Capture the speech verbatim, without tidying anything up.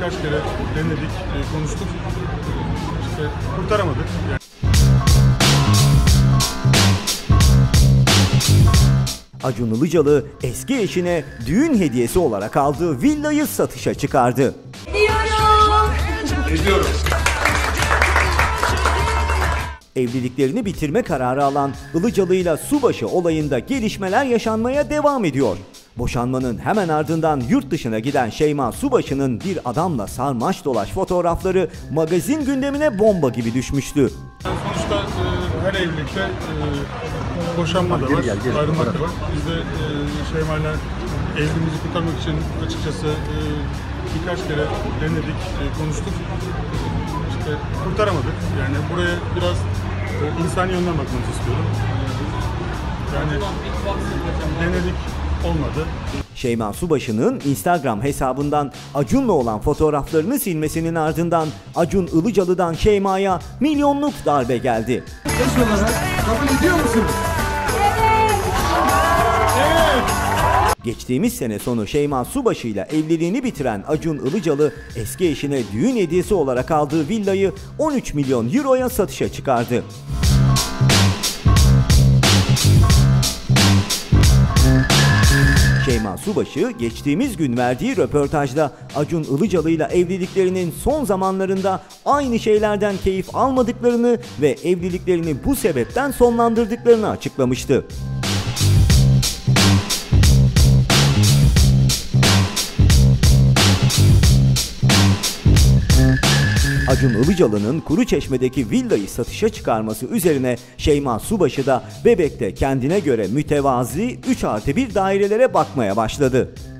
birkaç kere denedik, konuştuk. İşte kurtaramadık. Yani. Acun Ilıcalı eski eşine düğün hediyesi olarak aldığı villayı satışa çıkardı. Ediyorum. Evliliklerini bitirme kararı alan Ilıcalı'yla Subaşı olayında gelişmeler yaşanmaya devam ediyor. Boşanmanın hemen ardından yurt dışına giden Şeyma Subaşı'nın bir adamla sarmaş dolaş fotoğrafları magazin gündemine bomba gibi düşmüştü. Sonuçta e, her evlilikte e, boşanma da var, ayrılmak da var. Biz de e, Şeyma'yla evliliğimizi kurtarmak için açıkçası e, birkaç kere denedik, e, konuştuk. İşte kurtaramadık. Yani buraya biraz e, insani yönden bakmanızı istiyorum. E, yani denedik, olmadı. Şeyma Subaşı'nın Instagram hesabından Acun'la olan fotoğraflarını silmesinin ardından Acun Ilıcalı'dan Şeyma'ya milyonluk darbe geldi. Eş olarak kabul ediyor musunuz? Evet. Geçtiğimiz sene sonu Şeyma Subaşı ile evliliğini bitiren Acun Ilıcalı eski eşine düğün hediyesi olarak aldığı villayı on üç milyon euroya satışa çıkardı. Şeyma Subaşı geçtiğimiz gün verdiği röportajda Acun Ilıcalı ile evliliklerinin son zamanlarında aynı şeylerden keyif almadıklarını ve evliliklerini bu sebepten sonlandırdıklarını açıklamıştı. Acun Ilıcalı'nın Kuruçeşme'deki villayı satışa çıkarması üzerine Şeyma Subaşı da Bebek'te kendine göre mütevazi üç artı bir dairelere bakmaya başladı.